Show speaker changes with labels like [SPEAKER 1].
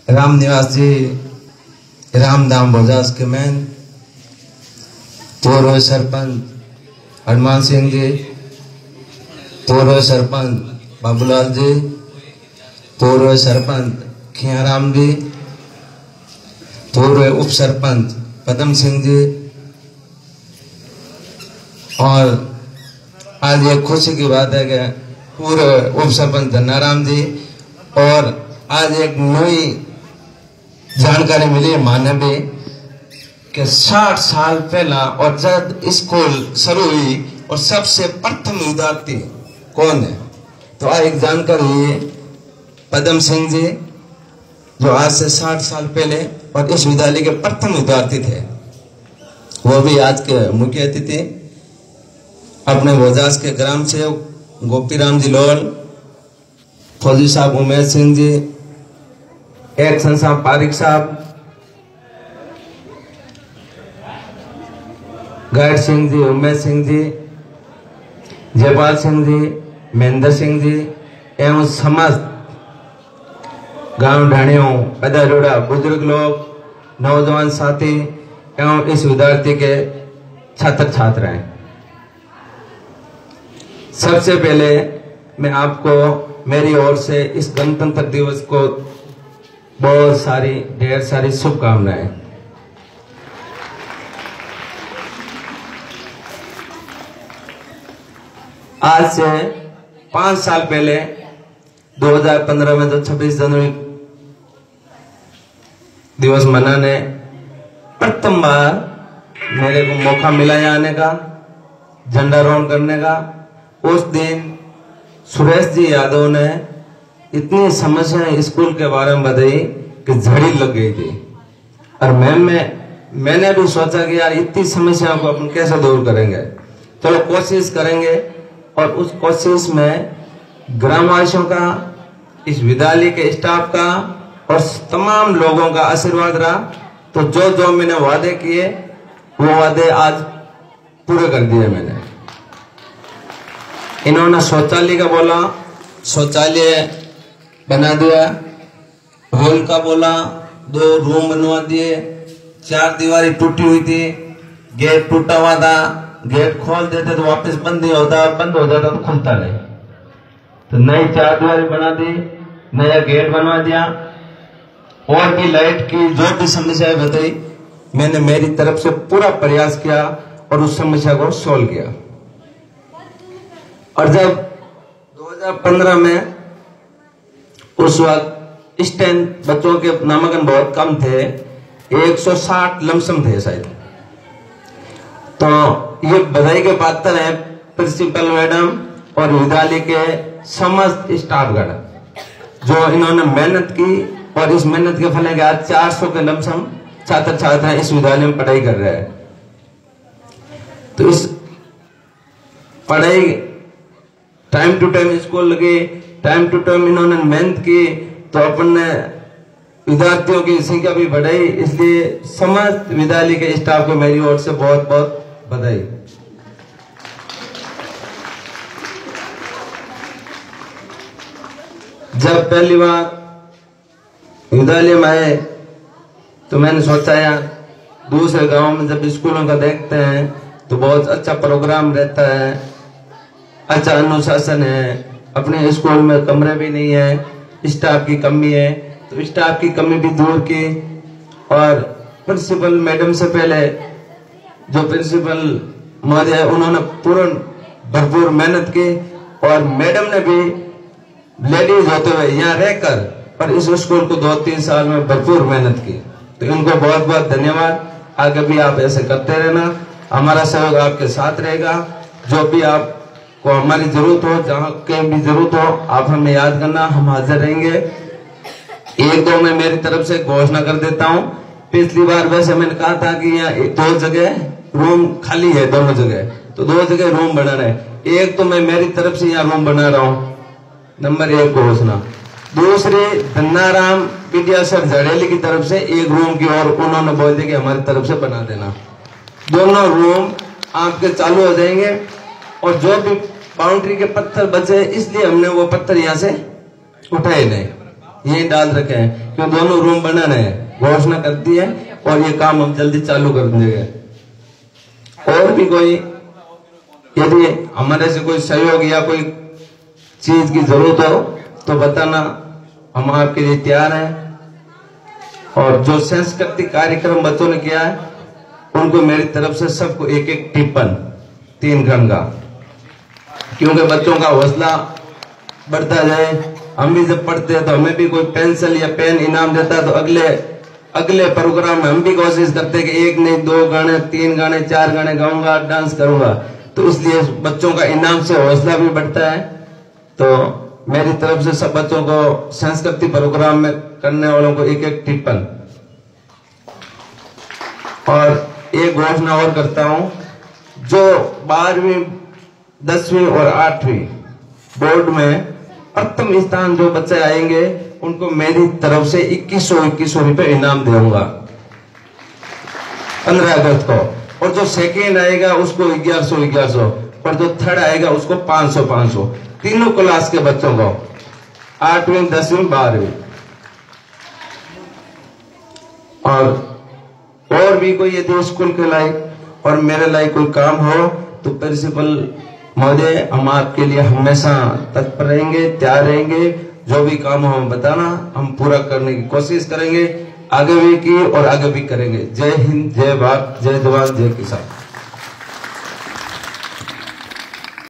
[SPEAKER 1] राम निवास जी, रामधाम बोजास के मैन, पूर्व सरपंच हनुमान सिंह जी, पूर्व सरपंच बाबूलाल जी, पूर्व सरपंच खियाराम जी, पूर्व उप सरपंच पदम सिंह जी, और आज एक खुशी की बात है कि पूर्व उप सरपंच धन्नाराम जी, और आज एक नई जानकारी मिली माने भी कि 60 साल पहला और जब स्कूल शुरू हुई और सबसे प्रथम विद्यार्थी कौन है, तो आज एक जानकारी पदम सिंह जी जो आज से 60 साल पहले और इस विद्यालय के प्रथम विद्यार्थी थे, वो भी आज के मुख्य अतिथि अपने बोजास के ग्राम सेवक गोपीराम जी लोल, फौजी साहब उमेश सिंह जी, एक्शन साहब पारिक साहब, गाइड सिंह जी, उमेश सिंह जी, जयपाल सिंह जी, महेंद्र सिंह जी एवं समस्त गांव ढाणियों पधारोड़ा बुजुर्ग लोग, नौजवान साथी एवं इस विद्यार्थी के छात्र छात्राएं, सबसे पहले मैं आपको मेरी ओर से इस गणतंत्र दिवस को बहुत सारी ढेर सारी शुभकामनाएं। आज से 5 साल पहले 2015 में तो 26 जनवरी दिवस मनाने प्रथम बार मेरे को मौका मिला यहाँ आने का, झंडारोहण करने का। उस दिन सुरेश जी यादव ने इतनी समस्याएं स्कूल के बारे में बताई कि झड़ी लग गई थी, और मैंने भी सोचा कि यार इतनी समस्याओं को अपन कैसे दूर करेंगे, चलो कोशिश करेंगे। और उस कोशिश में ग्रामवासियों का, इस विद्यालय के स्टाफ का और तमाम लोगों का आशीर्वाद रहा, तो जो जो मैंने वादे किए वो वादे आज पूरे कर दिए मैंने। इन्होंने शौचालय का बोला, शौचालय बना दिया, हॉल का बोला, 2 रूम बनवा दिए, 4 दीवारें टूटी हुई थी, गेट टूटा हुआ था, गेट खोल देते तो वापस बंद नहीं होता, बंद हो जाता तो खुलता नहीं, तो नई 4 दीवारें बना दी, नया गेट बनवा दिया, और भी लाइट की जो भी समस्याएं बताई मैंने मेरी तरफ से पूरा प्रयास किया और उस समस्या को सोल्व किया। और जब 2015 में उस वक्त स्टैंड बच्चों के नामांकन बहुत कम थे, 160 लमसम थे शायद, तो ये बधाई के पात्र है प्रिंसिपल मैडम और विद्यालय के समस्त स्टाफगण जो इन्होंने मेहनत की, और इस मेहनत के फल है कि आज 400 के लमसम छात्र छात्रा इस विद्यालय में पढ़ाई कर रहे हैं। तो इस पढ़ाई टाइम टू टाइम स्कूल लगे, टाइम टू टाइम इन्होंने मेहनत की, तो अपन ने विद्यार्थियों की संख्या भी बढ़ाई। इसलिए समस्त विद्यालय के स्टाफ को मेरी ओर से बहुत बहुत बधाई। जब पहली बार विद्यालय में आए तो मैंने सोचा यार दूसरे गांव में जब स्कूलों का देखते हैं तो बहुत अच्छा प्रोग्राम रहता है, अच्छा अनुशासन है, अपने स्कूल में कमरे भी नहीं है, स्टाफ की कमी है, तो स्टाफ की कमी भी दूर की। और प्रिंसिपल मैडम से पहले जो प्रिंसिपल महोदय उन्होंने पूर्ण भरपूर मेहनत की, और मैडम ने भी लेडीज होते हुए यहाँ रहकर और इस स्कूल को 2-3 साल में भरपूर मेहनत की, तो इनको बहुत बहुत धन्यवाद। आगे भी आप ऐसे करते रहना, हमारा सहयोग आपके साथ रहेगा। जो भी आपको हमारी जरूरत हो, जहाँ कहीं भी जरूरत हो, आप हमें याद करना, हम हाजिर रहेंगे। 1-2 मैं मेरी तरफ से घोषणा कर देता हूँ। पिछली बार वैसे मैंने कहा था कि यहाँ 2 जगह रूम खाली है, दोनों जगह, तो 2 जगह रूम बनाना है। एक तो मैं मेरी तरफ से यहाँ रूम बना रहा हूँ, नंबर 1 घोषणा। दूसरी धन्नाराम विद्यासर झड़ेली की तरफ से 1 रूम की और उन्होंने बोल दिया कि हमारी तरफ से बना देना। दोनों रूम आपके चालू हो जाएंगे, और जो भी बाउंड्री के पत्थर बचे इसलिए हमने वो पत्थर यहाँ से उठाए नहीं, यही डाल रखे हैं, क्यों दोनों रूम बना रहे, घोषणा कर दी है और ये काम हम जल्दी चालू कर देंगे। और भी कोई यदि हमारे से कोई सहयोग या कोई चीज की जरूरत हो तो बताना, हम आपके लिए तैयार हैं। और जो सांस्कृतिक कार्यक्रम बच्चों ने किया है उनको मेरी तरफ से सबको एक एक टिप्पण 3 घंटे का, क्योंकि बच्चों का हौसला बढ़ता जाए। हम भी जब पढ़ते हैं तो हमें भी कोई पेंसिल या पेन इनाम देता है, तो अगले प्रोग्राम में हम भी कोशिश करते हैं कि 1 नहीं 2 गाने 3 गाने 4 गाने गाऊंगा, डांस करूंगा। तो इसलिए बच्चों का इनाम से हौसला भी बढ़ता है। तो मेरी तरफ से सब बच्चों को सांस्कृतिक प्रोग्राम में करने वालों को एक एक टिप्पण। और एक घोषणा और करता हूं, जो 12वीं 10वीं और 8वीं बोर्ड में प्रथम स्थान जो बच्चे आएंगे उनको मेरी तरफ से 2100 रुपए इनाम दूंगा 15 अगस्त को। और जो सेकेंड आएगा उसको 1100 और जो थर्ड आएगा उसको 500 तीनों क्लास के बच्चों को, 8वीं 10वीं 12वीं। और भी कोई यदि स्कूल के लायक और मेरे लायक कोई काम हो तो प्रिंसिपल महोदय हम आपके लिए हमेशा तत्पर रहेंगे, तैयार रहेंगे। जो भी काम हो हम बताना, हम पूरा करने की कोशिश करेंगे, आगे भी की और आगे भी करेंगे। जय हिंद, जय भारत, जय जवान, जय किसान।